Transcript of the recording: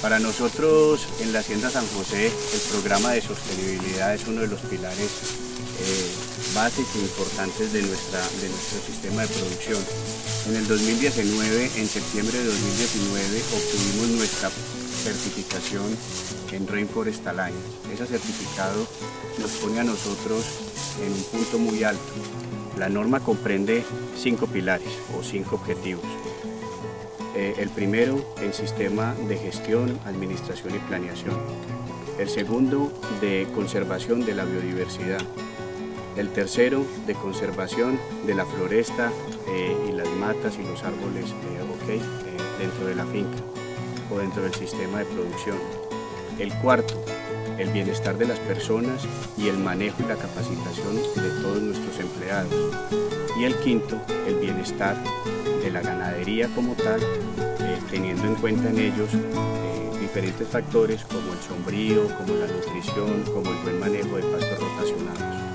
Para nosotros en la Hacienda San José el programa de sostenibilidad es uno de los pilares básicos e importantes de nuestro sistema de producción. En el 2019, en septiembre de 2019, obtuvimos nuestra certificación en Rainforest Alliance. Ese certificado nos pone a nosotros en un punto muy alto. La norma comprende 5 pilares o 5 objetivos. El primero, el sistema de gestión, administración y planeación. El segundo, de conservación de la biodiversidad. El tercero, de conservación de la floresta y las matas y los árboles dentro de la finca o dentro del sistema de producción. El cuarto, el bienestar de las personas y el manejo y la capacitación de todos nuestros empleados. Y el quinto, el bienestar de la ganadería como tal, teniendo en cuenta en ellos diferentes factores como el sombrío, como la nutrición, como el buen manejo de pastos rotacionados.